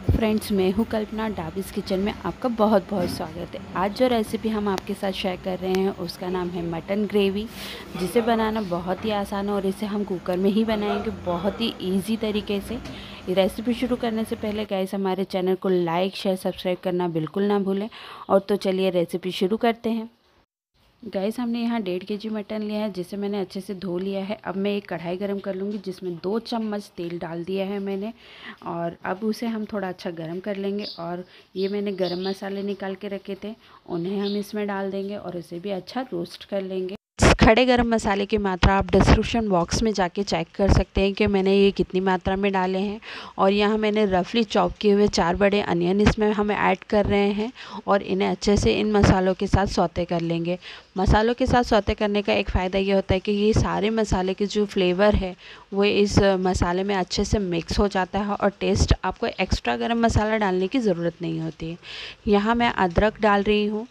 Friends, मैं हूँ कल्पना। डाबिस kitchen में आपका बहुत बहुत स्वागत है। आज जो रेसिपी हम आपके साथ शेयर कर रहे हैं उसका नाम है मटन ग्रेवी, जिसे बनाना बहुत ही आसान है और इसे हम कुकर में ही बनाएंगे बहुत ही इजी तरीके से। ये रेसिपी शुरू करने से पहले गाइस हमारे चैनल को लाइक शेयर सब्सक्राइब करना बिल्कुल ना भूलें। और तो चलिए रेसिपी शुरू करते हैं। गाइस हमने यहाँ 1.5 kg मटन लिया है, जिसे मैंने अच्छे से धो लिया है। अब मैं एक कढ़ाई गरम कर लूँगी, जिसमें 2 चम्मच तेल डाल दिया है मैंने। और अब उसे हम थोड़ा अच्छा गरम कर लेंगे। और ये मैंने गरम मसाले निकाल के रखे थे, उन्हें हम इसमें डाल देंगे और इसे भी अच्छा रोस्ट कर लेंगे। खड़े गरम मसाले की मात्रा आप डिस्क्रिप्शन बॉक्स में जाके चेक कर सकते हैं कि मैंने ये कितनी मात्रा में डाले हैं। और यहाँ मैंने रफली चॉप किए हुए 4 बड़े अनियन इसमें हम ऐड कर रहे हैं और इन्हें अच्छे से इन मसालों के साथ सौते कर लेंगे। मसालों के साथ सौते करने का एक फ़ायदा ये होता है कि ये सारे मसाले के जो फ्लेवर है वो इस मसाले में अच्छे से मिक्स हो जाता है और टेस्ट आपको एक्स्ट्रा गरम मसाला डालने की ज़रूरत नहीं होती है। यहाँ मैं अदरक डाल रही हूँ,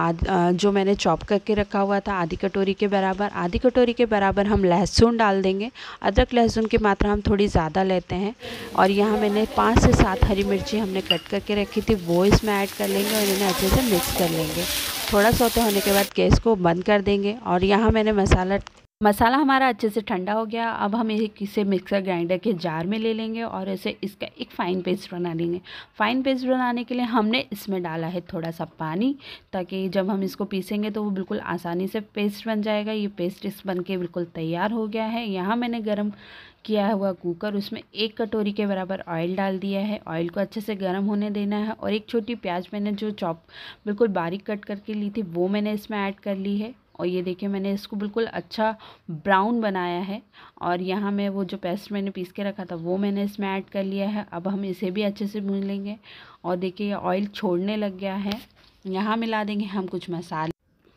जो मैंने चॉप करके रखा हुआ था आधी कटोरी के बराबर। आधी कटोरी के बराबर हम लहसुन डाल देंगे। अदरक लहसुन की मात्रा हम थोड़ी ज़्यादा लेते हैं। और यहाँ मैंने 5 से 7 हरी मिर्ची हमने कट करके रखी थी, वो इसमें ऐड कर लेंगे और इन्हें अच्छे से मिक्स कर लेंगे। थोड़ा सौते होने के बाद गैस को बंद कर देंगे। और यहाँ मैंने मसाला हमारा अच्छे से ठंडा हो गया। अब हम इसे मिक्सर ग्राइंडर के जार में ले लेंगे और इसे इसका एक फ़ाइन पेस्ट बना लेंगे। फ़ाइन पेस्ट बनाने के लिए हमने इसमें डाला है थोड़ा सा पानी, ताकि जब हम इसको पीसेंगे तो वो बिल्कुल आसानी से पेस्ट बन जाएगा। ये पेस्ट इस बन के बिल्कुल तैयार हो गया है। यहाँ मैंने गरम किया हुआ कुकर, उसमें 1 कटोरी के बराबर ऑयल डाल दिया है। ऑयल को अच्छे से गर्म होने देना है और एक छोटी प्याज मैंने जो चॉप बिल्कुल बारीक कट करके ली थी वो मैंने इसमें ऐड कर ली है। और ये देखिए मैंने इसको बिल्कुल अच्छा ब्राउन बनाया है। और यहाँ मैं वो जो पेस्ट मैंने पीस के रखा था वो मैंने इसमें ऐड कर लिया है। अब हम इसे भी अच्छे से भून लेंगे। और देखिए ऑयल छोड़ने लग गया है। यहाँ मिला देंगे हम कुछ मसाले।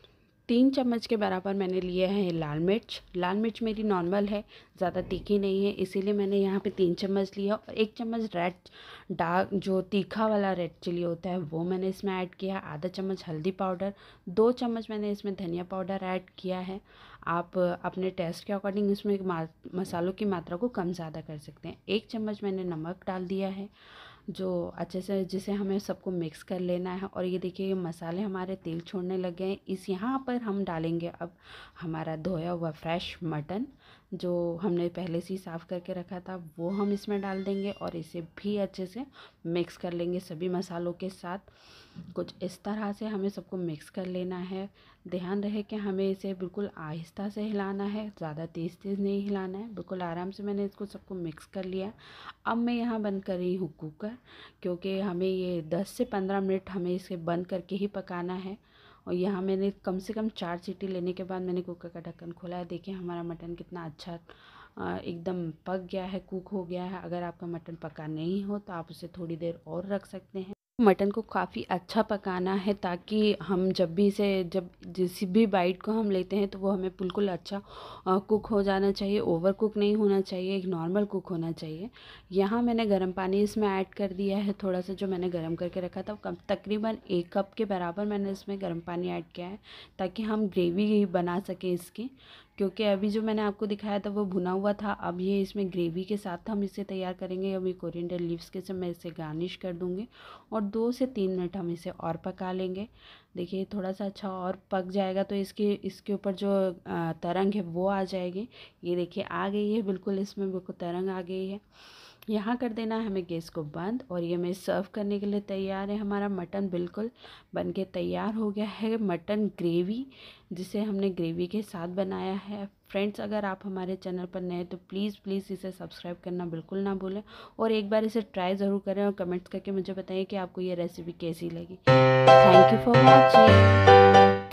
3 चम्मच के बराबर मैंने लिया है लाल मिर्च। लाल मिर्च मेरी नॉर्मल है, ज़्यादा तीखी नहीं है, इसीलिए मैंने यहाँ पे 3 चम्मच लिया। और 1 चम्मच रेड डार्क जो तीखा वाला रेड चिली होता है वो मैंने इसमें ऐड किया। आधा चम्मच हल्दी पाउडर, 2 चम्मच मैंने इसमें धनिया पाउडर ऐड किया है। आप अपने टेस्ट के अकॉर्डिंग इसमें मसालों की मात्रा को कम ज़्यादा कर सकते हैं। 1 चम्मच मैंने नमक डाल दिया है, जो अच्छे से जिसे हमें सबको मिक्स कर लेना है। और ये देखिए ये मसाले हमारे तेल छोड़ने लग गए हैं। यहाँ पर हम डालेंगे अब हमारा धोया हुआ फ्रेश मटन, जो हमने पहले से ही साफ़ करके रखा था, वो हम इसमें डाल देंगे और इसे भी अच्छे से मिक्स कर लेंगे सभी मसालों के साथ। कुछ इस तरह से हमें सबको मिक्स कर लेना है। ध्यान रहे कि हमें इसे बिल्कुल आहिस्ता से हिलाना है, ज़्यादा तेज़ तेज़ नहीं हिलाना है, बिल्कुल आराम से। मैंने इसको सबको मिक्स कर लिया। अब मैं यहाँ बंद कर रही हूँ कुकर, क्योंकि हमें ये 10 से 15 मिनट हमें इसे बंद करके ही पकाना है। और यहाँ मैंने कम से कम 4 सीटी लेने के बाद मैंने कुकर का ढक्कन खोला है। देखिए हमारा मटन कितना अच्छा एकदम पक गया है, कुक हो गया है। अगर आपका मटन पका नहीं हो तो आप उसे थोड़ी देर और रख सकते हैं। मटन को काफ़ी अच्छा पकाना है, ताकि हम जब जिस भी बाइट को हम लेते हैं तो वो हमें बिल्कुल अच्छा कुक हो जाना चाहिए। ओवर कुक नहीं होना चाहिए, एक नॉर्मल कुक होना चाहिए। यहाँ मैंने गर्म पानी इसमें ऐड कर दिया है, थोड़ा सा जो मैंने गर्म करके रखा था। तकरीबन 1 कप के बराबर मैंने इसमें गर्म पानी ऐड किया है, ताकि हम ग्रेवी बना सकें इसकी। क्योंकि अभी जो मैंने आपको दिखाया था वो भुना हुआ था, अब ये इसमें ग्रेवी के साथ हम इसे तैयार करेंगे। अभी कोरिएंडर लीव्स के से मैं इसे गार्निश कर दूँगी और 2 से 3 मिनट हम इसे और पका लेंगे। देखिए थोड़ा सा अच्छा और पक जाएगा तो इसके ऊपर जो तरंग है वो आ जाएगी। ये देखिए आ गई है, बिल्कुल इसमें बिल्कुल तरंग आ गई है। यहाँ कर देना है हमें गैस को बंद। और ये मैं सर्व करने के लिए तैयार है। हमारा मटन बिल्कुल बन के तैयार हो गया है। मटन ग्रेवी, जिसे हमने ग्रेवी के साथ बनाया है। फ्रेंड्स, अगर आप हमारे चैनल पर नए तो प्लीज़ प्लीज़ इसे सब्सक्राइब करना बिल्कुल ना भूलें और एक बार इसे ट्राई ज़रूर करें और कमेंट्स करके मुझे बताइए कि आपको ये रेसिपी कैसी लगी। Thank you for watching.